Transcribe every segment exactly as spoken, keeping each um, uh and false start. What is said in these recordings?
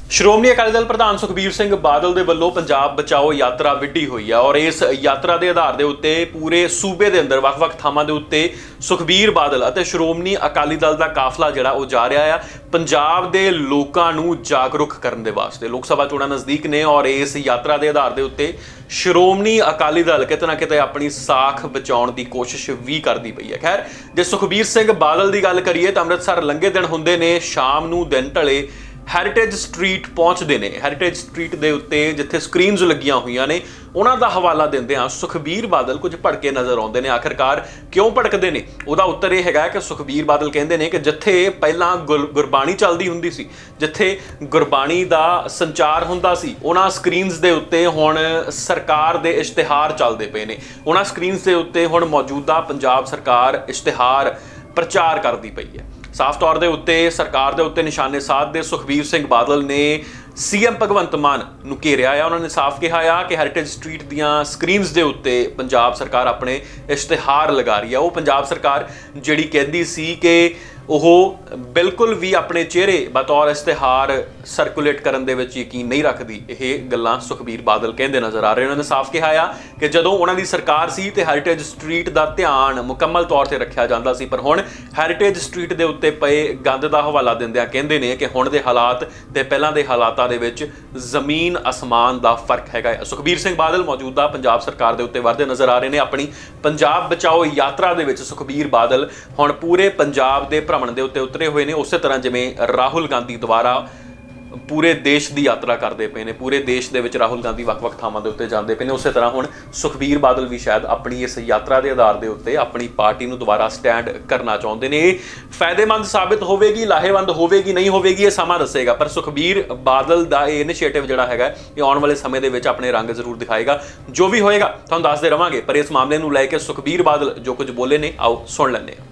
ਸ਼੍ਰੋਮਣੀ ਅਕਾਲੀ ਦਲ ਪ੍ਰਧਾਨ ਸੁਖਬੀਰ ਸਿੰਘ ਬਾਦਲ ਦੇ ਵੱਲੋਂ ਪੰਜਾਬ ਬਚਾਓ ਯਾਤਰਾ ਵਿੱਢੀ ਹੋਈ ਹੈ ਔਰ ਇਸ ਯਾਤਰਾ ਦੇ ਆਧਾਰ ਦੇ ਉੱਤੇ ਪੂਰੇ ਸੂਬੇ ਦੇ ਅੰਦਰ ਵੱਖ-ਵੱਖ ਥਾਵਾਂ ਦੇ ਉੱਤੇ ਸੁਖਬੀਰ ਬਾਦਲ ਅਤੇ ਸ਼੍ਰੋਮਣੀ ਅਕਾਲੀ ਦਲ ਦਾ ਕਾਫਲਾ ਜਿਹੜਾ ਉਹ ਜਾ ਰਿਹਾ ਆ ਪੰਜਾਬ ਦੇ ਲੋਕਾਂ ਨੂੰ ਜਾਗਰੂਕ ਕਰਨ ਦੇ ਵਾਸਤੇ। ਲੋਕ ਸਭਾ ਚੋਣਾਂ ਨਜ਼ਦੀਕ ਨੇ ਔਰ ਇਸ ਯਾਤਰਾ ਦੇ ਆਧਾਰ ਦੇ ਉੱਤੇ ਸ਼੍ਰੋਮਣੀ ਅਕਾਲੀ ਦਲ ਕਿਤੇ ਨਾ ਕਿਤੇ ਆਪਣੀ ਸਾਖ ਬਚਾਉਣ ਦੀ ਕੋਸ਼ਿਸ਼ ਵੀ ਕਰਦੀ ਪਈ ਹੈ। ਖੈਰ, ਜੇ ਸੁਖਬੀਰ ਸਿੰਘ ਬਾਦਲ ਦੀ ਗੱਲ ਕਰੀਏ ਤਾਂ ਅੰਮ੍ਰਿਤਸਰ ਲੰਘੇ ਦਿਨ ਹੁੰਦੇ ਨੇ, ਸ਼ਾਮ ਨੂੰ ਦਿਨ ਢਲੇ ਹੈਰੀਟੇਜ ਸਟਰੀਟ ਪਹੁੰਚਦੇ ਨੇ। ਹੈਰੀਟੇਜ ਸਟਰੀਟ ਦੇ ਉੱਤੇ ਜਿੱਥੇ ਸਕਰੀਨਸ ਲੱਗੀਆਂ ਹੋਈਆਂ ਨੇ ਉਹਨਾਂ ਦਾ ਹਵਾਲਾ ਦਿੰਦਿਆਂ ਸੁਖਬੀਰ ਬਾਦਲ ਕੁਝ ਭੜਕੇ ਨਜ਼ਰ ਆਉਂਦੇ ਨੇ। ਆਖਿਰਕਾਰ ਕਿਉਂ ਭੜਕਦੇ ਨੇ? ਉਹਦਾ ਉੱਤਰ ਇਹ ਹੈਗਾ ਕਿ ਸੁਖਬੀਰ ਬਾਦਲ ਕਹਿੰਦੇ ਨੇ ਕਿ ਜਿੱਥੇ ਪਹਿਲਾਂ ਗੁਰਬਾਣੀ ਚੱਲਦੀ ਹੁੰਦੀ ਸੀ, ਜਿੱਥੇ ਗੁਰਬਾਣੀ ਦਾ ਸੰਚਾਰ ਹੁੰਦਾ ਸੀ, ਉਹਨਾਂ ਸਕਰੀਨਸ ਦੇ ਉੱਤੇ ਹੁਣ ਸਰਕਾਰ ਦੇ ਇਸ਼ਤਿਹਾਰ ਚੱਲਦੇ ਪਏ ਨੇ। ਉਹਨਾਂ ਸਕਰੀਨਸ ਦੇ ਉੱਤੇ ਹੁਣ ਮੌਜੂਦਾ ਪੰਜਾਬ ਸਰਕਾਰ ਇਸ਼ਤਿਹਾਰ ਪ੍ਰਚਾਰ ਕਰਦੀ ਪਈ ਹੈ। ਸਾਫ਼ ਤੌਰ ਦੇ ਉੱਤੇ ਸਰਕਾਰ ਦੇ ਉੱਤੇ ਨਿਸ਼ਾਨੇ ਸਾਧਦੇ ਸੁਖਬੀਰ ਸਿੰਘ ਬਾਦਲ ਨੇ ਸੀਐਮ ਭਗਵੰਤ ਮਾਨ ਨੂੰ ਘੇਰਿਆ ਆ। ਉਹਨਾਂ ਨੇ ਸਾਫ਼ ਕਿਹਾ ਆ ਕਿ ਹੈਰੀਟੇਜ ਸਟਰੀਟ ਦੀਆਂ ਸਕਰੀਨਸ ਦੇ ਉੱਤੇ ਪੰਜਾਬ ਸਰਕਾਰ ਆਪਣੇ ਇਸ਼ਤਿਹਾਰ ਲਗਾ ਰਹੀ ਆ। ਉਹ ਪੰਜਾਬ ਸਰਕਾਰ ਜਿਹੜੀ ਕਹਿੰਦੀ ਸੀ ਕਿ ਉਹ ਬਿਲਕੁਲ ਵੀ ਆਪਣੇ ਚਿਹਰੇ ਬਤੌਰ ਇਸ਼ਤਿਹਾਰ ਸਰਕੂਲੇਟ ਕਰਨ ਦੇ ਵਿੱਚ ਯਕੀਨ ਨਹੀਂ ਰੱਖਦੀ। ਇਹ ਗੱਲਾਂ ਸੁਖਬੀਰ ਬਾਦਲ ਕਹਿੰਦੇ ਨਜ਼ਰ ਆ ਰਹੇ। ਉਹਨਾਂ ਨੇ ਸਾਫ਼ ਕਿਹਾ ਆ ਕਿ ਜਦੋਂ ਉਹਨਾਂ ਦੀ ਸਰਕਾਰ ਸੀ ਤੇ ਹੈਰੀਟੇਜ ਸਟਰੀਟ ਦਾ ਧਿਆਨ ਮੁਕੰਮਲ ਤੌਰ ਤੇ ਰੱਖਿਆ ਜਾਂਦਾ ਸੀ, ਪਰ ਹੁਣ ਹੈਰੀਟੇਜ ਸਟਰੀਟ ਦੇ ਉੱਤੇ ਪਏ ਗੰਦ ਦਾ ਹਵਾਲਾ ਦਿੰਦਿਆਂ ਕਹਿੰਦੇ ਨੇ ਕਿ ਹੁਣ ਦੇ ਹਾਲਾਤ ਤੇ ਪਹਿਲਾਂ ਦੇ ਹਾਲਾਤਾਂ ਦੇ ਵਿੱਚ ਜ਼ਮੀਨ ਅਸਮਾਨ ਦਾ ਫਰਕ ਹੈਗਾ। ਸੁਖਬੀਰ ਸਿੰਘ ਬਾਦਲ ਮੌਜੂਦਾ ਪੰਜਾਬ ਸਰਕਾਰ ਦੇ ਉੱਤੇ ਵਰਦੇ ਨਜ਼ਰ ਆ ਰਹੇ ਨੇ। ਆਪਣੀ ਪੰਜਾਬ ਬਚਾਓ ਯਾਤਰਾ ਦੇ ਵਿੱਚ ਸੁਖਬੀਰ ਬਾਦਲ ਹੁਣ ਪੂਰੇ ਪੰਜਾਬ ਦੇ ਭ੍ਰਮਣ ਦੇ ਉੱਤੇ ਉਤਰੇ ਹੋਏ ਨੇ। ਉਸੇ ਤਰ੍ਹਾਂ ਜਿਵੇਂ ਰਾਹੁਲ ਗਾਂਧੀ ਦੁਆਰਾ ਪੂਰੇ ਦੇਸ਼ ਦੀ ਯਾਤਰਾ ਕਰਦੇ ਪਏ ਨੇ, ਪੂਰੇ ਦੇਸ਼ ਦੇ ਵਿੱਚ ਰਾਹੁਲ ਗਾਂਧੀ ਵੱਖ-ਵੱਖ ਥਾਵਾਂ ਦੇ ਉੱਤੇ ਜਾਂਦੇ ਪਏ ਨੇ, ਉਸੇ ਤਰ੍ਹਾਂ ਹੁਣ ਸੁਖਬੀਰ ਬਾਦਲ ਵੀ ਸ਼ਾਇਦ ਆਪਣੀ ਇਸ ਯਾਤਰਾ ਦੇ ਆਧਾਰ ਦੇ ਉੱਤੇ ਆਪਣੀ ਪਾਰਟੀ ਨੂੰ ਦੁਬਾਰਾ ਸਟੈਂਡ ਕਰਨਾ ਚਾਹੁੰਦੇ ਨੇ। ਇਹ ਫਾਇਦੇਮੰਦ ਸਾਬਿਤ ਹੋਵੇਗੀ, ਲਾਹੇਵੰਦ ਹੋਵੇਗੀ, ਨਹੀਂ ਹੋਵੇਗੀ, ਇਹ ਸਮਾਂ ਦੱਸੇਗਾ। ਪਰ ਸੁਖਬੀਰ ਬਾਦਲ ਦਾ ਇਹ ਇਨੀਸ਼ੀਏਟਿਵ ਜਿਹੜਾ ਹੈਗਾ ਇਹ ਆਉਣ ਵਾਲੇ ਸਮੇਂ ਦੇ ਵਿੱਚ ਆਪਣੇ ਰੰਗ ਜ਼ਰੂਰ ਦਿਖਾਏਗਾ। ਜੋ ਵੀ ਹੋਏਗਾ ਤੁਹਾਨੂੰ ਦੱਸਦੇ ਰਵਾਂਗੇ। ਪਰ ਇਸ ਮਾਮਲੇ ਨੂੰ ਲੈ ਕੇ ਸੁਖਬੀਰ ਬਾਦਲ ਜੋ ਕੁਝ ਬੋਲੇ ਨੇ, ਆਓ ਸੁਣ ਲੈਂਦੇ ਹਾਂ।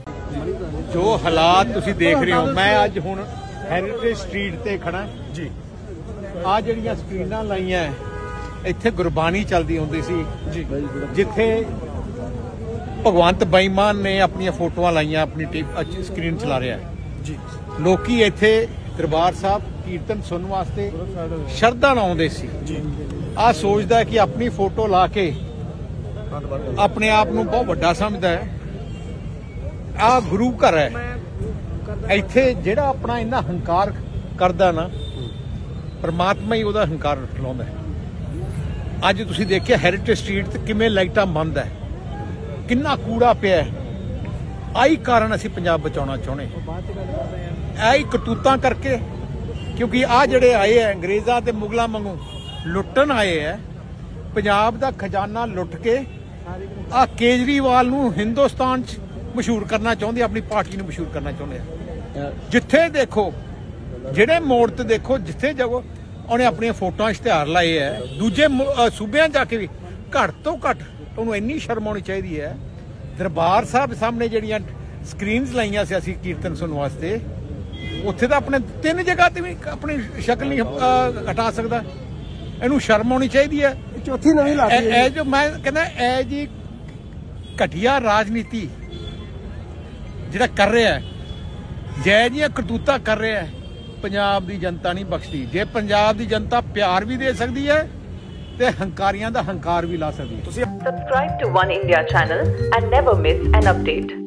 ਜੋ ਹਾਲਾਤ ਤੁਸੀਂ ਦੇਖ ਰਹੇ ਹੋ, ਮੈਂ ਅੱਜ ਹੁਣ ਹੈਰੀਟੇਜ ਸਟਰੀਟ ਤੇ ਖੜਾ ਜੀ। ਆ ਜਿਹੜੀਆਂ ਸਕਰੀਨਾਂ ਲਾਈਆਂ ਇੱਥੇ ਗੁਰਬਾਣੀ ਚੱਲਦੀ ਹੁੰਦੀ ਸੀ ਜੀ, ਜਿੱਥੇ ਭਗਵੰਤ ਬੇਈਮਾਨ ਨੇ ਆਪਣੀਆਂ ਫੋਟੋਆਂ ਲਾਈਆਂ, ਆਪਣੀ ਸਕਰੀਨ ਚਲਾ ਰਿਹਾ ਜੀ। ਲੋਕੀ ਇੱਥੇ ਦਰਬਾਰ ਸਾਹਿਬ ਕੀਰਤਨ ਸੁਣਨ ਵਾਸਤੇ ਸ਼ਰਧਾ ਨਾਲ ਆਉਂਦੇ ਸੀ ਜੀ। ਆ ਸੋਚਦਾ ਕਿ ਆਪਣੀ ਫੋਟੋ ਲਾ ਕੇ ਆਪਣੇ ਆਪ ਨੂੰ ਬਹੁਤ ਵੱਡਾ ਸਮਝਦਾ ਹੈ। ਆ ਗੁਰੂ ਘਰ ਹੈ, ਇੱਥੇ ਜਿਹੜਾ ਆਪਣਾ ਇੰਨਾ ਹੰਕਾਰ ਕਰਦਾ ਨਾ, ਪਰਮਾਤਮਾ ਹੀ ਉਹਦਾ ਹੰਕਾਰ ਲਾਉਂਦਾ ਹੈ। ਅੱਜ ਤੁਸੀਂ ਦੇਖਿਆ ਹੈਰੀਟੇਜ ਸਟਰੀਟ ਤੇ ਕਿਵੇਂ ਲਾਈਟਾਂ ਬੰਦ ਹੈ, ਕਿੰਨਾ ਕੂੜਾ ਪਿਆ ਹੈ। ਆਹੀ ਕਾਰਨ ਅਸੀਂ ਪੰਜਾਬ ਬਚਾਉਣਾ ਚਾਹੁੰਦੇ, ਆਹੀ ਕਰਤੂਤਾਂ ਕਰਕੇ। ਕਿਉਂਕਿ ਆ ਜਿਹੜੇ ਆਏ ਹੈ ਅੰਗਰੇਜ਼ਾਂ ਤੇ ਮੁਗਲਾਂ ਵਾਂਗੂ ਲੁੱਟਣ ਆਏ ਹੈ ਪੰਜਾਬ ਦਾ ਖਜ਼ਾਨਾ ਲੁੱਟ ਕੇ। ਆ ਕੇਜਰੀਵਾਲ ਨੂੰ ਹਿੰਦੁਸਤਾਨ 'ਚ ਮਸ਼ਹੂਰ ਕਰਨਾ ਚਾਹੁੰਦੇ, ਆਪਣੀ ਪਾਰਟੀ ਨੂੰ ਮਸ਼ਹੂਰ ਕਰਨਾ ਚਾਹੁੰਦੇ ਆ। ਜਿੱਥੇ ਦੇਖੋ, ਜਿਹੜੇ ਮੋੜ ਤੇ ਦੇਖੋ, ਜਿੱਥੇ ਜਾਓ ਉਹਨੇ ਆਪਣੀਆਂ ਫੋਟੋਆਂ ਇਸ਼ਤਿਹਾਰ ਲਾਏ ਹੈ। ਦੂਜੇ ਸੂਬਿਆਂ ਜਾ ਕੇ ਵੀ ਘੱਟ ਤੋਂ ਘੱਟ ਉਹਨੂੰ ਇੰਨੀ ਸ਼ਰਮ ਆਉਣੀ ਚਾਹੀਦੀ ਹੈ। ਦਰਬਾਰ ਸਾਹਿਬ ਸਾਹਮਣੇ ਜਿਹੜੀਆਂ ਸਕਰੀਨਸ ਲਾਈਆਂ ਸੀ ਅਸੀਂ ਕੀਰਤਨ ਸੁਣਨ ਵਾਸਤੇ, ਉੱਥੇ ਤਾਂ ਆਪਣੇ ਤਿੰਨ ਜਗ੍ਹਾ ਤੇ ਵੀ ਆਪਣੀ ਸ਼ਕਲ ਨਹੀਂ ਹਟਾ ਸਕਦਾ। ਇਹਨੂੰ ਸ਼ਰਮ ਆਉਣੀ ਚਾਹੀਦੀ ਹੈ। ਚੌਥੀ ਨਵੀਂ ਲਾ ਦਿੱਤੀ ਇਹ ਜੋ ਮੈਂ ਕਹਿੰਦਾ, ਇਹ ਜੀ ਘਟੀਆ ਰਾਜਨੀਤੀ ਜਿਹੜਾ ਕਰ ਰਿਹਾ ਹੈ, ਜੈ ਜੀਆਂ ਕਰਤੂਤਾਂ ਕਰ ਰਿਹਾ ਹੈ, ਪੰਜਾਬ ਦੀ ਜਨਤਾ ਨਹੀਂ ਬਖਸ਼ਦੀ। ਜੇ ਪੰਜਾਬ ਦੀ ਜਨਤਾ ਪਿਆਰ ਵੀ ਦੇ ਸਕਦੀ ਹੈ ਤੇ ਹੰਕਾਰੀਆਂ ਦਾ ਹੰਕਾਰ ਵੀ ਲਾ ਸਕਦੀ ਹੈ। Subscribe to One India channel and never miss an update.